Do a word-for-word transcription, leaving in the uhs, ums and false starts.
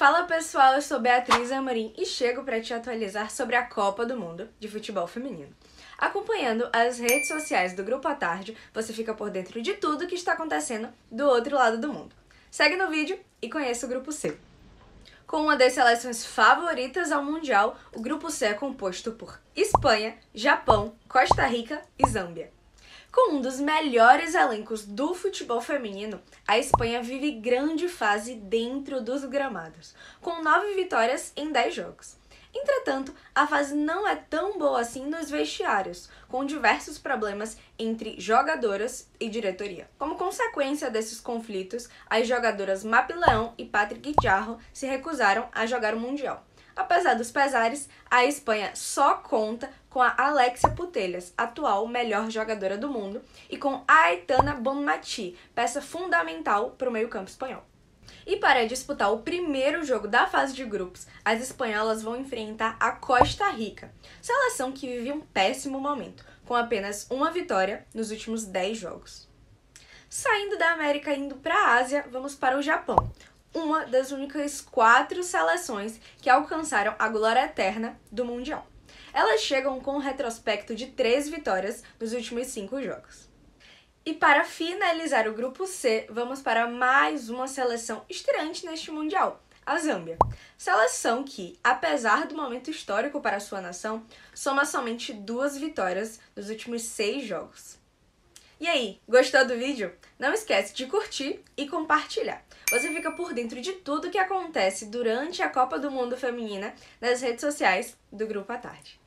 Fala pessoal, eu sou Beatriz Amorim e chego para te atualizar sobre a Copa do Mundo de futebol feminino. Acompanhando as redes sociais do Grupo à Tarde, você fica por dentro de tudo que está acontecendo do outro lado do mundo. Segue no vídeo e conheça o Grupo C. Com uma das seleções favoritas ao Mundial, o Grupo C é composto por Espanha, Japão, Costa Rica e Zâmbia. Com um dos melhores elencos do futebol feminino, a Espanha vive grande fase dentro dos gramados, com nove vitórias em dez jogos. Entretanto, a fase não é tão boa assim nos vestiários, com diversos problemas entre jogadoras e diretoria. Como consequência desses conflitos, as jogadoras Mapi Leão e Patrick Jarro se recusaram a jogar o Mundial. Apesar dos pesares, a Espanha só conta com a Alexia Putellas, atual melhor jogadora do mundo, e com a Aitana Bonmatí, peça fundamental para o meio-campo espanhol. E para disputar o primeiro jogo da fase de grupos, as espanholas vão enfrentar a Costa Rica, seleção que vive um péssimo momento, com apenas uma vitória nos últimos dez jogos. Saindo da América e indo para a Ásia, vamos para o Japão, uma das únicas quatro seleções que alcançaram a glória eterna do Mundial. Elas chegam com um retrospecto de três vitórias nos últimos cinco jogos. E para finalizar o Grupo C, vamos para mais uma seleção estreante neste Mundial, a Zâmbia. Seleção que, apesar do momento histórico para sua nação, soma somente duas vitórias nos últimos seis jogos. E aí, gostou do vídeo? Não esquece de curtir e compartilhar. Você fica por dentro de tudo que acontece durante a Copa do Mundo Feminina nas redes sociais do Grupo à Tarde.